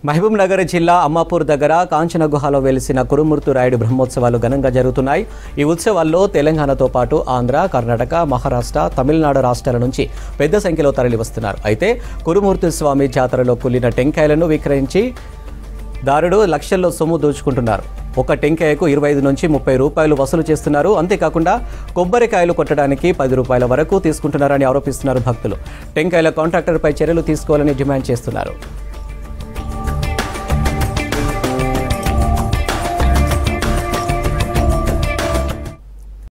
మహబూబ్ నగర్ జిల్లా అమ్మాపూర్ దగ్గర కాంచన గుహలో వెలిసిన కురుమూర్తి రాయుడు బ్రహ్మోత్సవాలు ఘనంగా జరుగుతున్నాయి. ఈ ఉత్సవాల్లో తెలంగాణతో పాటు ఆంధ్ర, కర్ణాటక, మహారాష్ట్ర, తమిళనాడు రాష్ట్రాల నుంచి పెద్ద సంఖ్యలో తరలివస్తున్నారు. అయితే కురుమూర్తి స్వామి జాతరలో కుల్లిన టెంకాయలను విక్రయించి దారుడు లక్షల్లో సొమ్ము దోచుకుంటున్నారు. ఒక టెంకాయకు 25 నుంచి 30 రూపాయలు వసూలు చేస్తున్నారు. అంతేకాకుండా కొబ్బరికాయలు కొట్టడానికి 10 రూపాయల వరకు తీసుకుంటున్నారని ఆరోపిస్తున్నారు భక్తులు. టెంకాయల కాంట్రాక్టర్పై చర్యలు తీసుకోవాలని డిమాండ్ చేస్తున్నారు.